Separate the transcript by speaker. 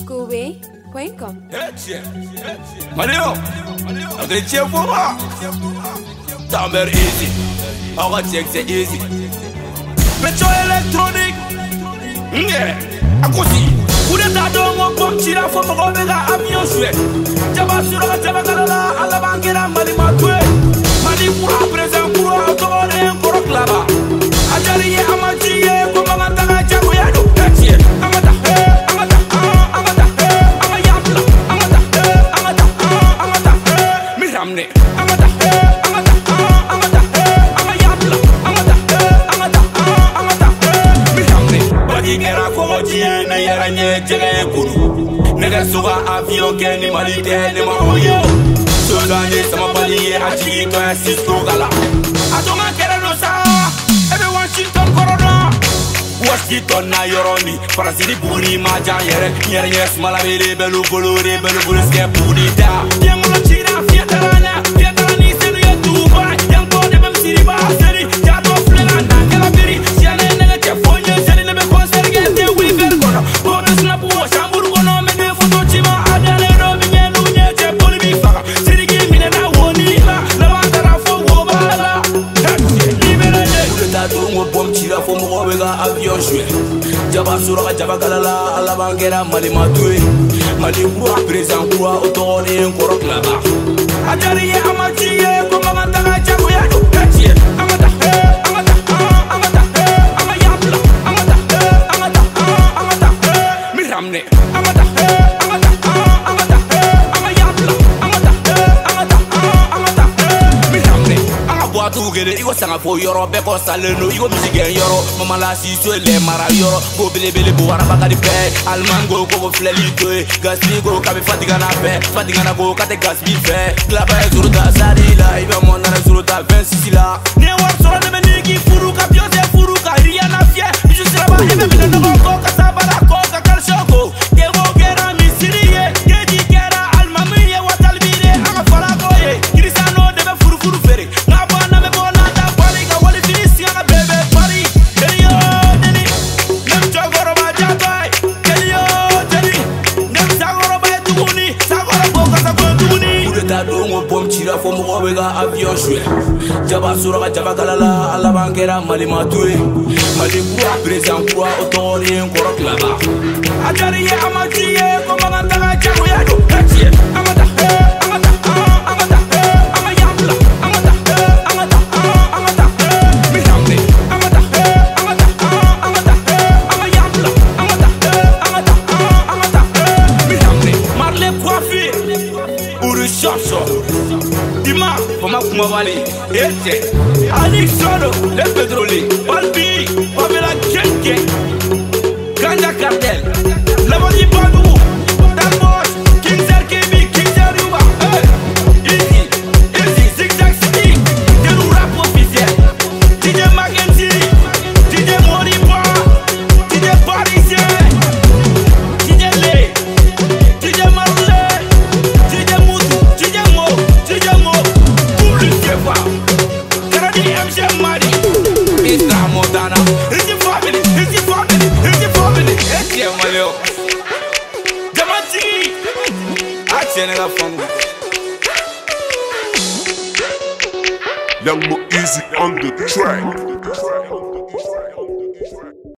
Speaker 1: Kobe.com.
Speaker 2: Mario, avec tiens pour moi. Tamer easy, on va check c'est easy. Pétro électronique, yeah, à côté. Où est ta dame, comme tu l'as fait, mon gars, avion joué. Jaba sur la jaba galala, à la banque, la mali matoué. Mali pour à présent, pour à tourner un corps là-bas. Ajali amati, comme un tanga, jagoyado. Pétier, amata, amata, amata, amayapla, amata, amata, amata, miramne, amata, amata, amata, amayapla, amata, amata, amata, miramne. Bagi kera ko jie na yaranye jege kuru. Nega suga avion ke ni malite ni mahoyo. Sodani sama paliye achi to Cisco gala. Atoma kera no sa. Everyone Washington corona. Washington na yoroni. Farasiri buri maja yere. Yere yes malabere belu bolore belu buluske buri da. Yang lo chira fiatarana. Fiatarani senu ya Dubai. Yang ko de bem siri ba seri. Jato flena na kela biri. Siane nega chefonye seri nebe konser gete wiver kono. Bonus na buo shamburu kono me de foto chima adale no minye lunye che poli bi faka. Siri gi mine na woni la. La wantara fo wo bala. Libere ta dongo bom tira fo mo wega avion joué. Jaba sura jaba galala ala bangera mali matoué. Mali pour à présent pour autoré un corps là-bas. Ajari amati ko mangata jagoya do pétier. Amata amata amata amayapla amata amata amata miramne amata amata amata amayapla amata amata amata miramne anga boatu gele iko sanga fo yoro be ko saleno iko musigen yoro mama la si so le mara yoro go bele bele bo wara bakadi pe almango ko fleli to gasigo kabe fatiga na go kate gasbi fe klaba zuruta sadila ibe mona zuruta 26 la ne war so de meniki furuka biose furuka ria na fie je sera ba ebe bele no ko kasabala ko kakal shoko ke go gera misiriye ke di gera almamiye watalbire ama fara koye krisano de be furu fere na bana me bona ta bali ka wali finisi na bebe pari kelio deni nem chogoro ba jabai kelio deni nem sagoro ba tuguni sagoro ko kasako tuguni ta dongo bom tira fo mo wega avion joué. Jaba sura jaba galala ala bangera mali matoué. Mali pour à présent pour autoré un corps là-bas. Ajari amati ko mangata jagoya do pétier. Amata amata amata amayapla amata amata amata miramne amata amata amata amayapla amata amata amata miramne marle coiffure uru shosho dima fama kuma wale ete Alex Sodo le pétrolier Balbi Pamela Kenke Ganja Cartel Lamoni Badou Damos King Zerkebi King Zeruba Easy Easy Zigzag City Delu rap officiel DJ Mackenzie DJ Moriba DJ Parisien DJ Le DJ Marley DJ Moutou DJ Mo Public Eva Karadi MC Mari Isra Montana It's your family It's your malio Jamati Action la fangu
Speaker 3: Young Mo Easy on the track.